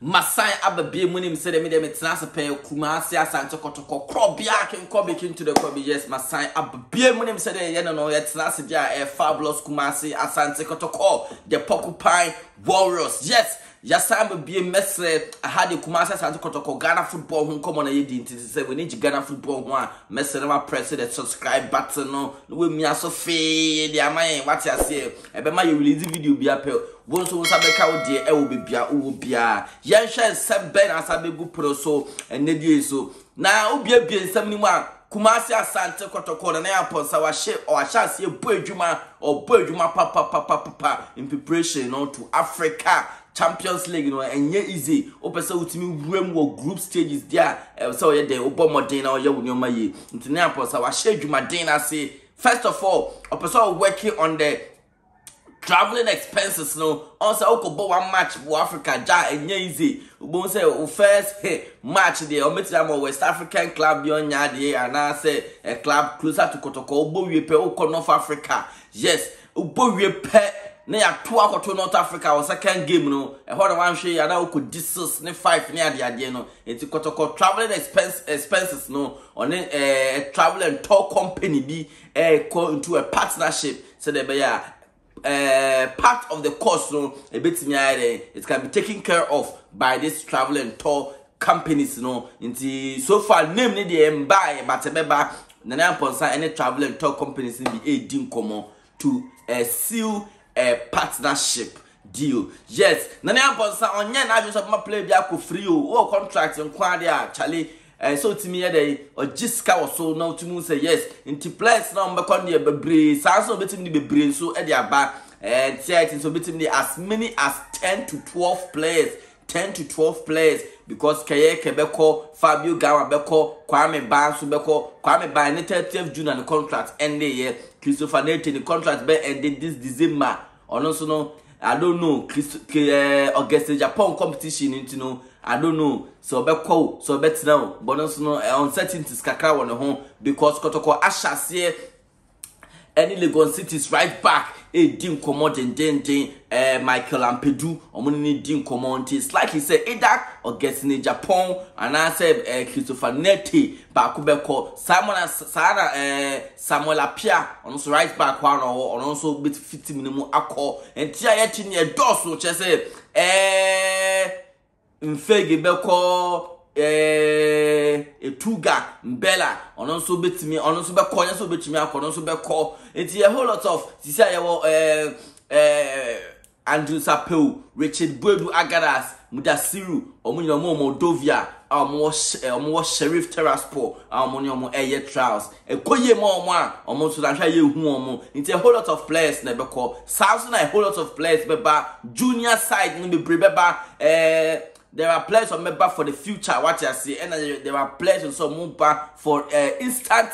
Masai Ababi Munim said me them it's pay Kumasi Asante Kotoko Krobia can Kobe into the Kobe. Yes, Masai Ababi Munim said no it's a fabulous Kumasi Asante Kotoko, the Porcupine Warriors. Yes. Yasam be a mess. I had the Kumasi Asante Kotoko Ghana football who come on a year say we need Ghana football one mess press the subscribe button no we me so fee the amay what you say ebema you release video be apel won so sabeka wo de e wo bebia wo bia yen hwe nsem ben asabegu pro so ene die so na obia bia nsem ni mu a Kumasi Asante Kotoko na aponsa wa she o ahase boadwuma or boadwuma papa in preparation to Africa Champions League, and easy. Opesa utimi wem wo group stages there. So ye de obo modern or ye wonyoma ye. Ntina aposa wa share madina say. First of all, opesa working on the traveling expenses no. Also okobo one match for Africa ja and easy. Ubo say first match there. Ometia West African club beyond yadi and I say a club closer to Kotoko. Ubo we pe oko North Africa. Yes, ubo we pe. Na ya to akoto North Africa o second game no e ho da wan hwe ya na o could disus ne 5 ne ade no enti Kotoko traveling expenses no on travel and tour company be go into a partnership so they be part of the cost no a bit me it can be taken care of by this travel and tour companies no enti so far name ne dey buy but beba na ponsa any travel and tour companies be din komo to seal a partnership deal. Yes, nane aponsa onye na adwo so play bia ko free o contract nkwa dia chale so timi ye dey o jiska wo so na timi say yes into players na mbekọ ne bebre sa so betimi ne bebre so e dey aba tight so betimi as many as 10 to 12 players 10 to 12 players because Kaye Kebeko, Fabio Gawa Beko, Kwame Bansu Beko, Kwame Ban 30th June and the contract end the year. Christopher Nate the contract be ended this December. Or also no, I don't know. August Japan competition into no, I don't know. So Beko, so bet now, but also no uncertainties kakra on the home because Kotoko Asha say any Legon City's right back. Din commodin Michael Ampedu omuni din commodity like he said either or gets in Japan and I said Christopher Neti Bakubeko Samuel Apia on also right back one or also bit 50 minimum accord and tia yet near dos which I say Mfegi Beko Tuga Mbella on also bit me on also be corner so bit me on also be call it's a whole lot of this Andrew Sapeu Richard Boadu Agadas Mudasiru omunyo Moldovia omo Sheriff Terraspo omunyo Air Trials ekoye omo so dan hwa ye hu omo it's a whole lot of players na be call Samson a whole lot of players beba junior side no be beba there are players on member for the future, what you see, and there are players also member for instant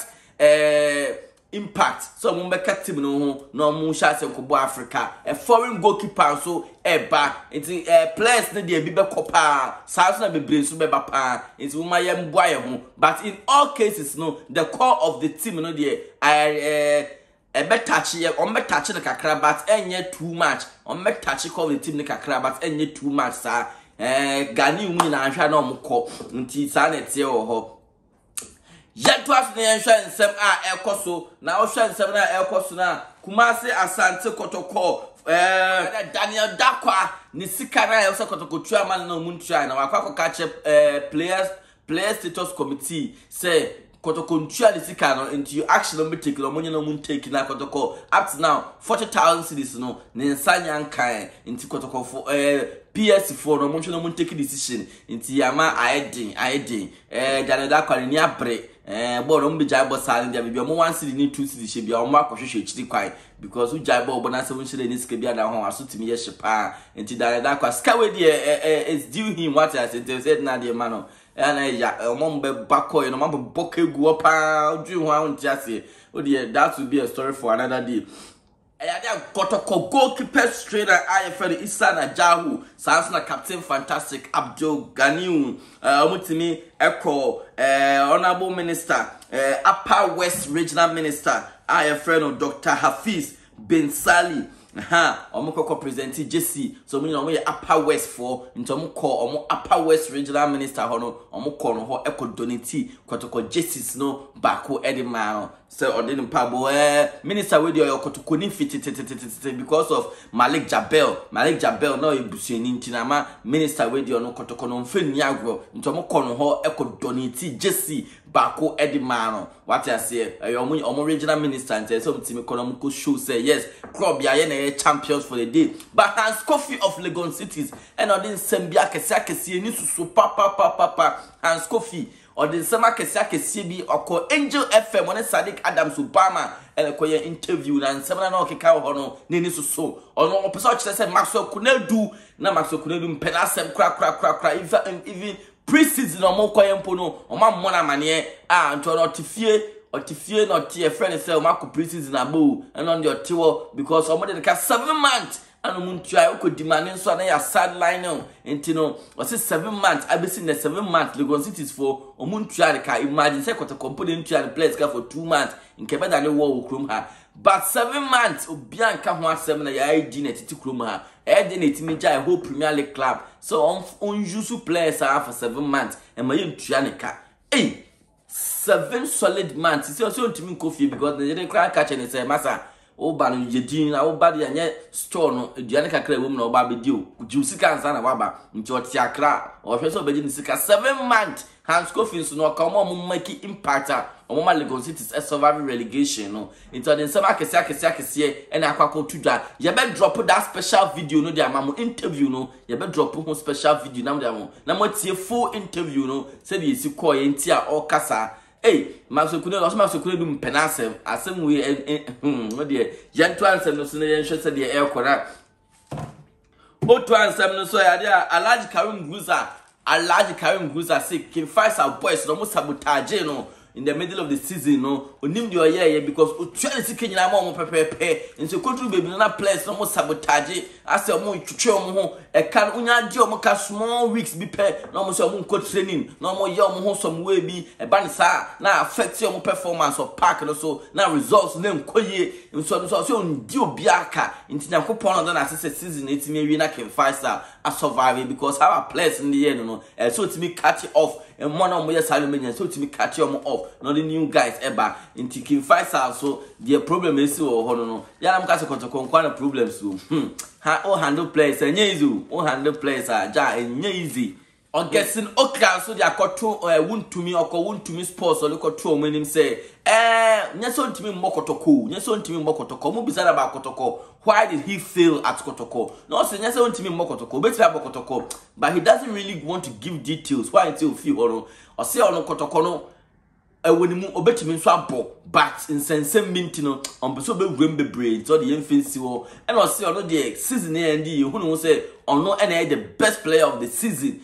impact. So member team no mu chance in Africa. A foreign goalkeeper so eba. It's players na dey be kopa. South na be brain so be pa. It's umayem boy. But in all cases, no, the core of the team no dey touch here, on me touch the kakra, but enye too much. On me touch call the team the kakra, but enye too much, sir. Gani umi na anhwa na omko nti sa na tie ho yeto afne anhwa nsem a ekoso na ohwa nsem na ekoso na Kumasi Asante Kotoko Daniel Dakwa ni sika na yose Kotoko tuama na omuntua na wakwa kache players status committee say Kotoko ntua ni sika no into action on take no money no mun take na Kotoko up to now 40,000 cedis no ne nsanya nkan into Kotoko for PS4 no muncho no mun take decision into yama aidin Daniel Dakwa ni abre bo no mbija bo sale dia bibia mo 1 cedi ni 2 cedi she bia o ma kwahwehwe chiri kwai because u jai bo na 7 cedi ni sika bia da ho aso timi ye hyepa into Daniel Dakwa sika we dia is due him what I said na dia man no and I mombe bako you know mambo boke gu opa odwi ho ahun tiase o dey that will be a story for another day. Kotoko goalkeeper trainer IFL Isana Jahu Samson captain fantastic Abdul Ganiu omutimi eko honorable minister Upper West regional minister IFL Dr. Hafiz bin Sali Omukoko present Jesse, so we know we Upper West for into Omuko, Upper West Regional Minister Hono, Omuko no Echo Donity, Kotoko Jesse's no Bako Edimao. So or didn't pabo Minister with your Kotoko fit because of Malik Jabel no Ibusin Tinama, Minister with your no Kotoko no Fin Yagro, into Omuko no Echo Donity Jesse. Bako Edimano, what I say, a regional minister and say some team economical show say yes, club ya champions for the day. But Hans Coffee of Legon cities and on the Sembia Kesaka see so papa Hans Coffee or the Sama Kesaka CB or call Angel FM on Sadiq Adams Obama and a quiet interview and seven no kika hono nini so or no person say Maxwell Konadu na Maxwell Konadu penasem crack even pre-season or more quiet or my mona mania and to not Otifie not your friend say Marco pre-season abo and on your tour because somebody can 7 months and Muntia could demand so na your sideline and was it 7 months I be seen the 7 months Legon cities for Muntia ka imagine say quite a component to the players for 2 months in Quebec than the war will her. But 7 months Bianca one 7 ID net to Kruma. Edit me a whole Premier League club. So on usual players are for 7 months and my own Trianica. Hey, 7 solid months. It's also to me coffee because they didn't cry catch and say, Massa, oh, Banu, Jedin, our body and yet store no Dianica Clay woman or Baby Dew, Jusica and Sana Waba, into a Tiacra or Professor Bedin 7 months. Hans Coffin no come on make impact on my Legon cities a surviving relegation no into the summer kesi and akwako tuja you better drop that special video no dia mamu interview no you better drop one special video na mo tie full interview no said you see call entia all kasa hey Maxwell Konadu mpenasem asem we no de yanto ansem no so na yen hwe said the air kora otu ansem no so ya dia Alhaji Karim Guza Alhaji Karim Guza say can fight our boys no sabotage no in the middle of the season no onim the oye because otuane sike nyina ma mo pepepe nso control baby na players no sabotage ase mo twetwe mo ho e kan unya di mo ka small weeks bi pe no mo so mo ko training no mo ye mo ho some way bi e ba ne sa na affect your performance of park no so na results na nkoye nso so ndi obi aka ntinya kopon no na ase season etimi awie na can fight a survive because our players in the year no so timi catch it off and one of my Salomon so to me catch them off. Not the new guys ever in Tikin Faisal. So the problem is so no. Yeah, I'm going to conquer problems so. All handle players and yezu. All handle players are ja and easy. On guessing okra so they are got to wound to me or wound to me sports or look at two when him say nyason to me Kotoko nyason to me Kotoko mo bizarre about Kotoko. Why did he fail at Kotoko? No, say nyason to me Kotoko better about Kotoko, but he doesn't really want to give details why until feel or say on Kotoko no when mu obetimi so abo but in sense minti no on be so be wrem brain so the infancy wo and or say on the season end you who say on no and the best player of the season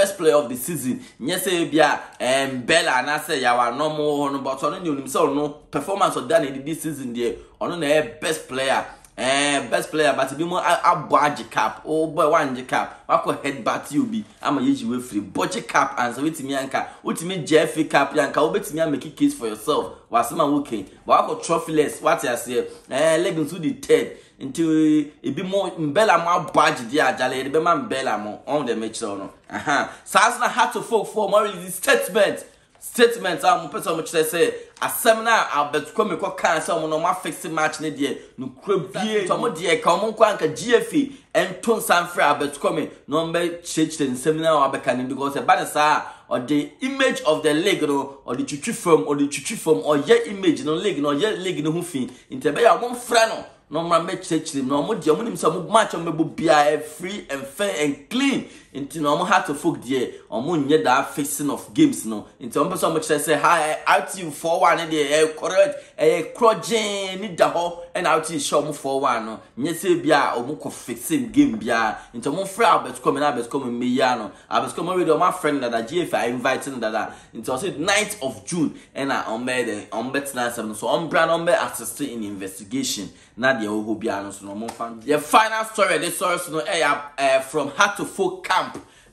yes say bia Bella na say ya no more no but on you say no performance of that in this season there on na best player but be more abwaji cap oh boy one cap wako headbutt you be ama yeji we free budget cap and so wetimi anka ultimate JFA cap yanka obetimi make case for yourself wasema okay wako trophyless what you say leggings to the third into it be more mbela mo badge dia ajale be ma mbela mo on the match no Sasna had to folk for more statement am person mo say asem na abetuko me ko kan say mo no ma fix match ne de no kura bie to mo de ka mo kwa anka GFA enton sanfre abetuko me no mbe church the seminar abekani because bad say or the image of the league no or the chuchu form or your image no league no your league no hu fi intebe ya mo mfra no ma church no mo de mo nim say mo match mo be bia free and fair and clean into no mo had to folk there or mo nye that fixing of games no into mo person mo say hi out you 4-1 dey correct crojin ni da ho and out you show mo 4-1 no nye say bia o mo ko fixing game bia into mo free abet come na abet come me ya no abet come with my friend that GFA inviting that into 9th of June and on bet na so on brand on assist in investigation na the oho bia no so no mo fan the final story this source no from Heart to Folk camp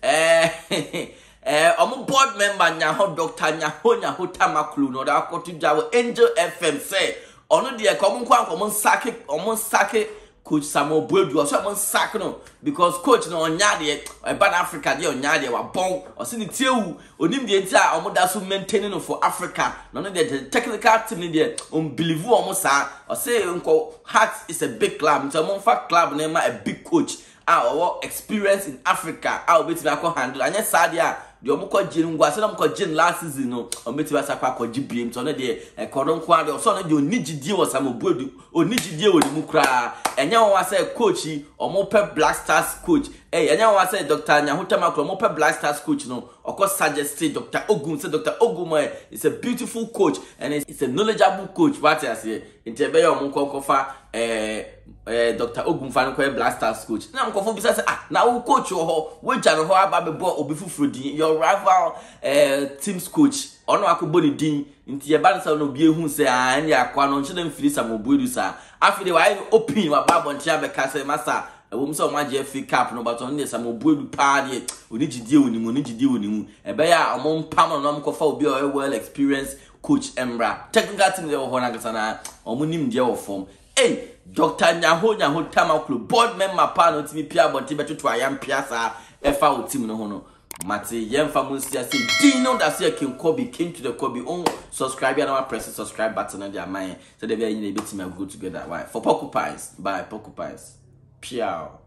omo board member Nyaho Dr. Nyaho Tamakloe no da kotu jawo Angel FM say ono de ko mo kwa ko mo sake coach Samuel Boadu or someone sack no because coach no onyade e ban Africa dey onyade wa bon o se ni tiewu onim de ntia omoda so maintaining no for Africa no the technical team dey believe omo sa o se nko Hearts is a big club so mo fa club na a big coach our experience in Africa our bit na handle anya sadia the omukọ gin ngwa se na omukọ gin last season no ometi ba sakwa akọ gibiem to no de ekodo nkwa de so no de onigidie wo Samuel Boadu onigidie wo ni mu kra enya won say coach omope Black Stars coach enya won say Dr. Nyaho Tamakloe omope Black Stars coach no oko suggest Dr. Ogun say Dr. Ogun is a beautiful coach and it's a knowledgeable coach what I say intebe ya omukọ kofa Dr. Ogun fan ko Black Stars coach na mkofo bisa say na wo coach ho we jare ho aba bebo obi fufurudi your rival team's coach ono akobo ni din nti ye ba nsa no bi ehun say anya akwa no nche dem firi Samuel Boadu sa afide wa open wa babo nche abeka say masa wo mso ma je FA Cup no but on dey Samuel Boadu pa de onigidie wonimu ebe ya omon pam no mkofa obi o well experienced coach Emra technical team dey ho na gasa na omunim dey wo form Dr. Nyaho Tamakloe board member pa no timi pia bonti betutu ayam piasa efa o team no ho no mate yemfa munsia say dino that say king Kobe came to the Kobe on subscribe and now press the subscribe button and their mind so they be able to go together why for porcupines by porcupines piao.